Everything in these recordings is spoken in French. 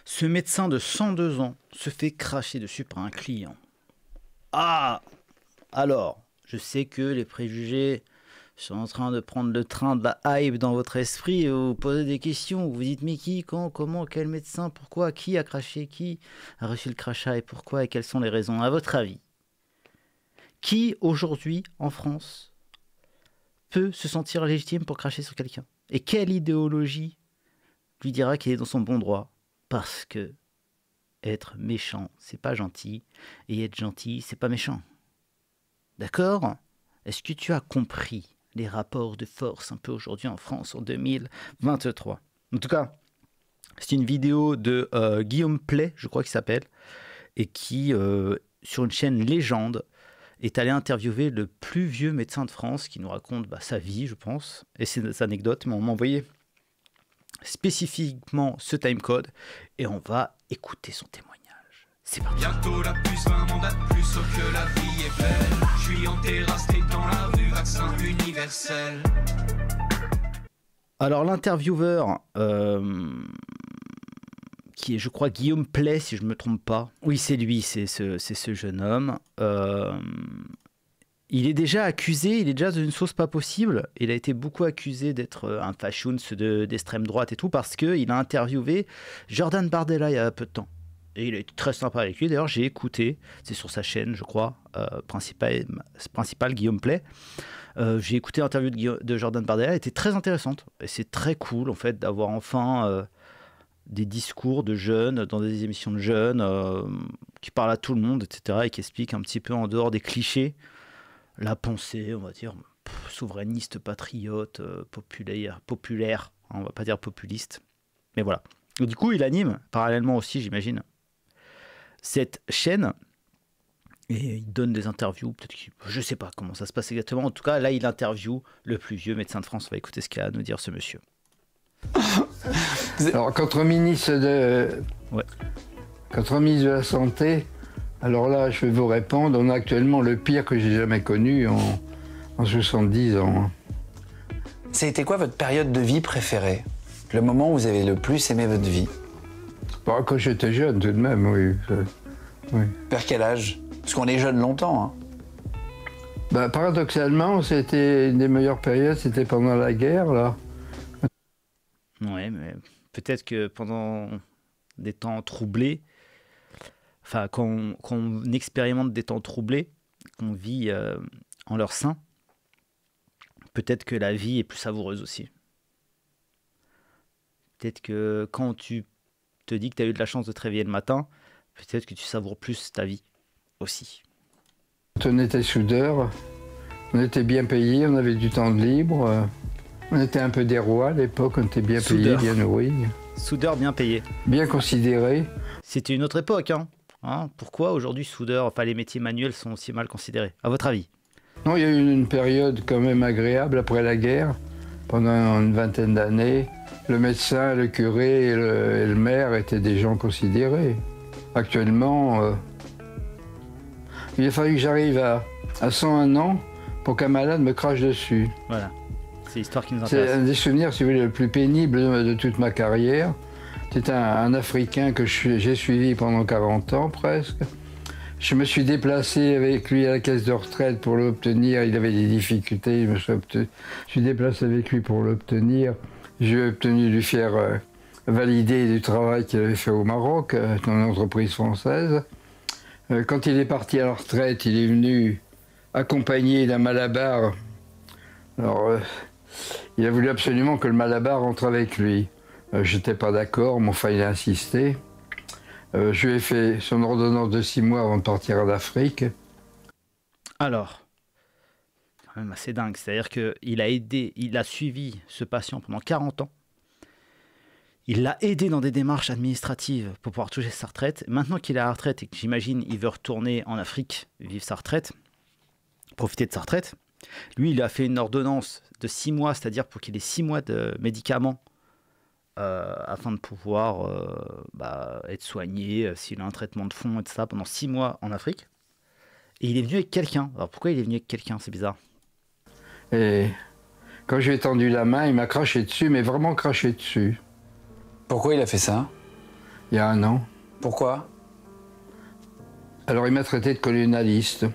Ce médecin de 102 ans se fait cracher dessus par un client. Ah! Alors, je sais que les préjugés sont en train de prendre le train de la hype dans votre esprit et vous posez des questions. Vous vous dites, mais qui, quand, comment, quel médecin, pourquoi, qui a craché, qui a reçu le crachat et pourquoi et quelles sont les raisons? À votre avis, qui aujourd'hui en France peut se sentir légitime pour cracher sur quelqu'un? Et quelle idéologie lui dira qu'il est dans son bon droit? Parce que être méchant, c'est pas gentil, et être gentil, c'est pas méchant. D'accord? Est-ce que tu as compris les rapports de force un peu aujourd'hui en France en 2023? En tout cas, c'est une vidéo de Guillaume Play, je crois qu'il s'appelle, et qui, sur une chaîne Légende, est allé interviewer le plus vieux médecin de France qui nous raconte sa vie, je pense, et ses anecdotes. Mais on m'a envoyé spécifiquement ce timecode et on va écouter son témoignage. C'est parti. Bientôt la puce, 20 mandats de plus, sauf que la vie est belle. Je suis en terrasse, t'es dans la rue, vaccin universel. Alors l'intervieweur, qui est je crois Guillaume Play, si je ne me trompe pas. Oui, c'est lui, c'est ce jeune homme. Il est déjà accusé, il est déjà d'une sauce pas possible. Il a été beaucoup accusé d'être un fachoun d'extrême droite et tout, parce qu'il a interviewé Jordan Bardella il y a peu de temps. Et il a été très sympa avec lui. D'ailleurs, j'ai écouté, c'est sur sa chaîne, je crois, principale Guillaume Play. J'ai écouté l'interview de Jordan Bardella, elle était très intéressante. Et c'est très cool, en fait, d'avoir enfin des discours de jeunes, dans des émissions de jeunes, qui parlent à tout le monde, etc., et qui expliquent un petit peu en dehors des clichés la pensée, on va dire, souverainiste, patriote, populaire, hein, on va pas dire populiste. Mais voilà. Et du coup, il anime, parallèlement aussi, j'imagine, cette chaîne, et il donne des interviews, peut-être je sais pas comment ça se passe exactement. En tout cas, là, il interviewe le plus vieux médecin de France. On va écouter ce qu'il a à nous dire, ce monsieur. Alors, contre ministre de la Santé, alors là, je vais vous répondre, on a actuellement le pire que j'ai jamais connu en 70 ans. Ça a été quoi votre période de vie préférée? Le moment où vous avez le plus aimé votre vie? Bon, quand j'étais jeune, tout de même, oui. Oui. Vers quel âge? Parce qu'on est jeune longtemps. Hein. Paradoxalement, c'était une des meilleures périodes, c'était pendant la guerre, là. Ouais, mais peut-être que pendant des temps troublés, enfin, quand on expérimente des temps troublés, qu'on vit en leur sein, peut-être que la vie est plus savoureuse aussi. Peut-être que quand tu te dis que tu as eu de la chance de te réveiller le matin, peut-être que tu savoures plus ta vie aussi. On était soudeurs, on était bien payés, on avait du temps de libre, on était un peu des rois à l'époque, on était bien payés, bien nourris. Soudeur bien payé. Bien considéré. C'était une autre époque, hein. Pourquoi aujourd'hui soudeur, enfin les métiers manuels sont aussi mal considérés, à votre avis? Non, il y a eu une période quand même agréable après la guerre, pendant une vingtaine d'années. Le médecin, le curé et le maire étaient des gens considérés. Actuellement, il a fallu que j'arrive à 101 ans pour qu'un malade me crache dessus. Voilà, c'est l'histoire qui nous intéresse. C'est un des souvenirs, si vous voulez, le plus pénible de toute ma carrière. C'est un Africain que j'ai suivi pendant 40 ans presque. Je me suis déplacé avec lui à la caisse de retraite pour l'obtenir. Il avait des difficultés, je suis déplacé avec lui pour l'obtenir. J'ai obtenu de lui faire valider du travail qu'il avait fait au Maroc, dans une entreprise française. Quand il est parti à la retraite, il est venu accompagné d'un malabar. Alors, il a voulu absolument que le malabar rentre avec lui. J'étais pas d'accord, mais enfin il a insisté. Je lui ai fait son ordonnance de 6 mois avant de partir en Afrique. Alors, quand même assez dingue. C'est-à-dire qu'il a suivi ce patient pendant 40 ans. Il l'a aidé dans des démarches administratives pour pouvoir toucher sa retraite. Maintenant qu'il est à la retraite et que j'imagine il veut retourner en Afrique, vivre sa retraite, profiter de sa retraite, lui il a fait une ordonnance de 6 mois, c'est-à-dire pour qu'il ait 6 mois de médicaments afin de pouvoir être soigné s'il a un traitement de fond et tout ça pendant 6 mois en Afrique. Et il est venu avec quelqu'un. Alors pourquoi il est venu avec quelqu'un? C'est bizarre. Et quand je lui ai tendu la main, il m'a craché dessus, mais vraiment craché dessus. Pourquoi il a fait ça? il y a 1 an. Pourquoi? Alors il m'a traité de colonialiste.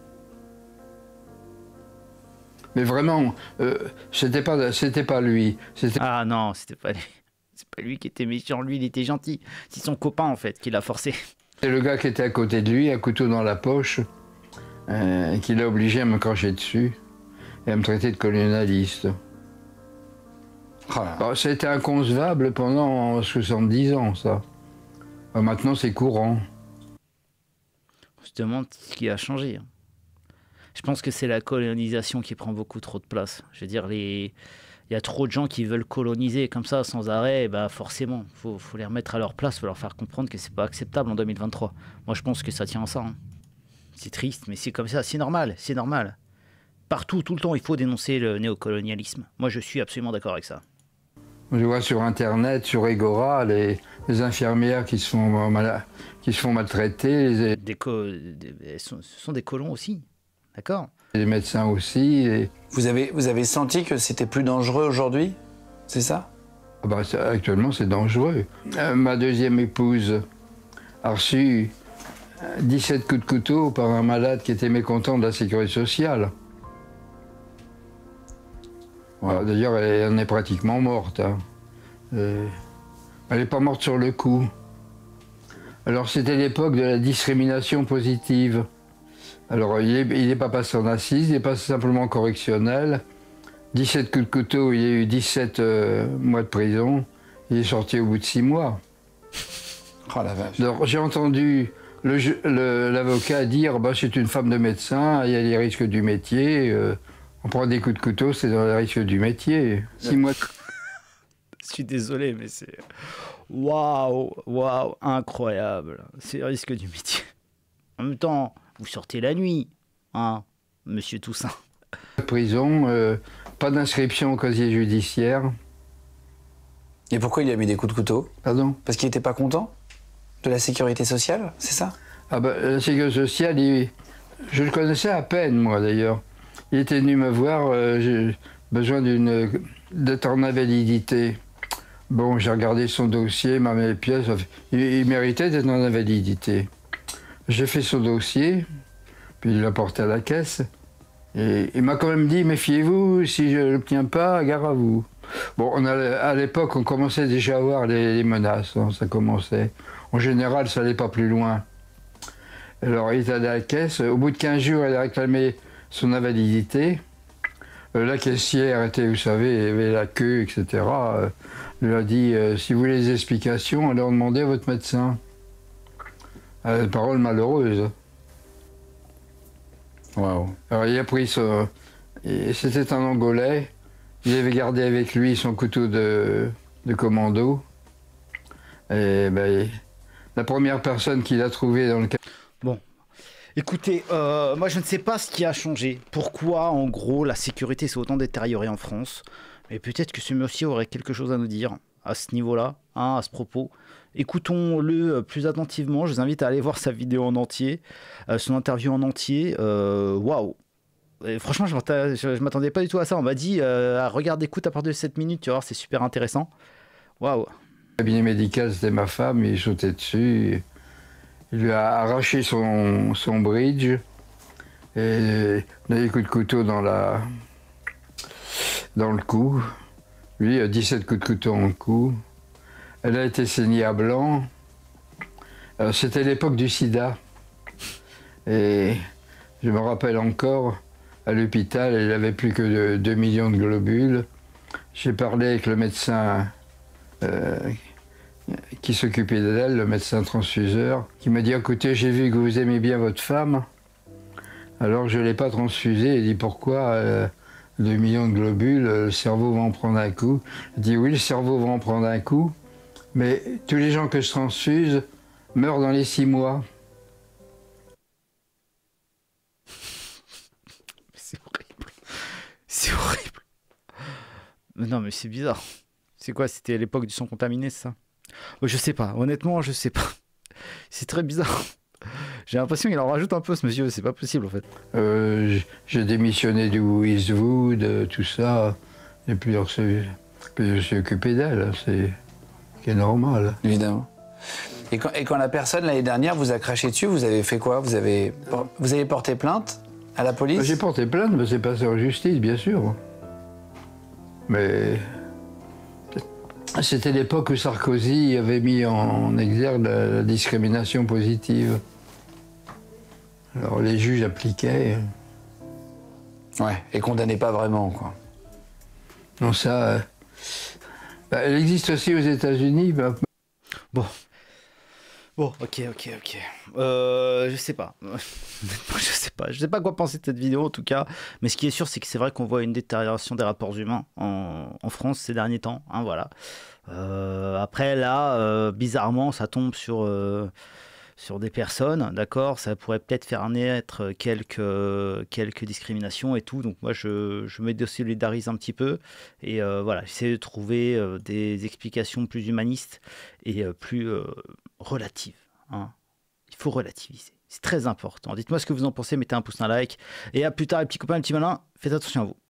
Mais vraiment, c'était pas lui. Ah non, c'était pas lui. C'est pas lui qui était méchant, lui il était gentil. C'est son copain en fait qui l'a forcé. C'est le gars qui était à côté de lui, un couteau dans la poche, qui l'a obligé à me cracher dessus et à me traiter de colonialiste. Oh là. Bon, c'était inconcevable pendant 70 ans, ça. Maintenant, c'est courant. On se demande ce qui a changé. Hein. Je pense que c'est la colonisation qui prend beaucoup trop de place. Je veux dire, il y a trop de gens qui veulent coloniser comme ça sans arrêt. Et bah forcément, faut les remettre à leur place, faut leur faire comprendre que c'est pas acceptable en 2023. Moi, je pense que ça tient à ça. Hein. C'est triste, mais c'est comme ça. C'est normal, c'est normal. Partout, tout le temps, il faut dénoncer le néocolonialisme. Moi, je suis absolument d'accord avec ça. Je vois sur Internet, sur Egora, les infirmières qui se font maltraiter, Ce sont des colons aussi. D'accord. les médecins aussi. Vous avez senti que c'était plus dangereux aujourd'hui? C'est ça? Ah bah, actuellement, c'est dangereux. Ma deuxième épouse a reçu 17 coups de couteau par un malade qui était mécontent de la sécurité sociale. Voilà, d'ailleurs, elle en est pratiquement morte. Hein. Elle n'est pas morte sur le coup. Alors, c'était l'époque de la discrimination positive. Alors, il n'est pas passé en assise, il est passé simplement en correctionnel. 17 coups de couteau, il y a eu 17 mois de prison. Il est sorti au bout de 6 mois. Oh la vache. Alors, j'ai entendu l'avocat dire bah, c'est une femme de médecin, il y a les risques du métier. On prend des coups de couteau, c'est dans les risques du métier. 6 mois. Je suis désolé, mais c'est. Waouh, waouh, incroyable. C'est le risque du métier. En même temps, vous sortez la nuit, hein, monsieur Toussaint. Prison, pas d'inscription au casier judiciaire. Et pourquoi il a mis des coups de couteau? Pardon? Parce qu'il n'était pas content de la sécurité sociale, c'est ça? Ah bah, la sécurité sociale, je le connaissais à peine, moi d'ailleurs. Il était venu me voir, j'ai besoin d'être en invalidité. Bon, j'ai regardé son dossier, m'a mis les pièces. Il méritait d'être en invalidité. J'ai fait son dossier, puis il l'a porté à la caisse. Et il m'a quand même dit, méfiez-vous, si je ne l'obtiens pas, gare à vous. Bon, à l'époque, on commençait déjà à voir les menaces, hein, ça commençait. En général, ça n'allait pas plus loin. Alors, il est allé à la caisse. Au bout de 15 jours, il a réclamé son invalidité. La caissière était, vous savez, il y avait la queue, etc. Elle lui a dit, si vous voulez des explications, allez en demander à votre médecin. Parole malheureuse. Waouh. Alors il a pris c'était un Angolais. Il avait gardé avec lui son couteau de commando. Et ben, la première personne qu'il a trouvée dans le cas. Bon. Écoutez, moi je ne sais pas ce qui a changé. Pourquoi, en gros, la sécurité s'est autant détériorée en France. Mais peut-être que ce monsieur aurait quelque chose à nous dire à ce niveau-là, hein, à ce propos. Écoutons-le plus attentivement. Je vous invite à aller voir sa vidéo en entier, son interview en entier. Waouh! Franchement, je m'attendais pas du tout à ça. On m'a dit, regarde, écoute à partir de 7 minutes, tu vas voir, c'est super intéressant. Waouh! Le cabinet médical, c'était ma femme, il sautait dessus. Il lui a arraché son bridge. Et il a des coups de couteau dans le cou. Lui, il a 17 coups de couteau dans le cou. Elle a été saignée à blanc. C'était l'époque du sida. Et je me rappelle encore, à l'hôpital, elle n'avait plus que 2 millions de globules. J'ai parlé avec le médecin qui s'occupait d'elle, le médecin transfuseur, qui m'a dit, écoutez, j'ai vu que vous aimez bien votre femme, alors je ne l'ai pas transfusée. Il dit, pourquoi 2 millions de globules, le cerveau va en prendre un coup. Il dit, oui, le cerveau va en prendre un coup, mais tous les gens que je transfuse meurent dans les 6 mois. C'est horrible. C'est horrible. Mais non, mais c'est bizarre. C'est quoi? C'était l'époque du sang contaminé, c'est ça? Je sais pas. Honnêtement, je sais pas. C'est très bizarre. J'ai l'impression qu'il en rajoute un peu, ce monsieur. C'est pas possible, en fait. J'ai démissionné du Eastwood, tout ça. Et puis je me suis occupé d'elle. C'est normal. Évidemment. Et quand la personne, l'année dernière, vous a craché dessus, vous avez fait quoi? Vous avez porté plainte à la police? J'ai porté plainte, mais c'est passé en justice, bien sûr. Mais c'était l'époque où Sarkozy avait mis en exergue la discrimination positive. Alors les juges appliquaient. Ouais, et condamnaient pas vraiment, quoi. Non, ça... elle existe aussi aux États-Unis. Bon. Bon, ok. Je sais pas. Je sais pas quoi penser de cette vidéo en tout cas. Mais ce qui est sûr, c'est que c'est vrai qu'on voit une détérioration des rapports humains en France ces derniers temps. Hein, voilà. Après là, bizarrement, ça tombe sur des personnes, d'accord, ça pourrait peut-être faire naître quelques discriminations et tout, donc moi je me désolidarise un petit peu, et voilà, j'essaie de trouver des explications plus humanistes et plus relatives, hein. Il faut relativiser, c'est très important. Dites-moi ce que vous en pensez, mettez un pouce, un like, et à plus tard les petits copains, les petits malins, faites attention à vous.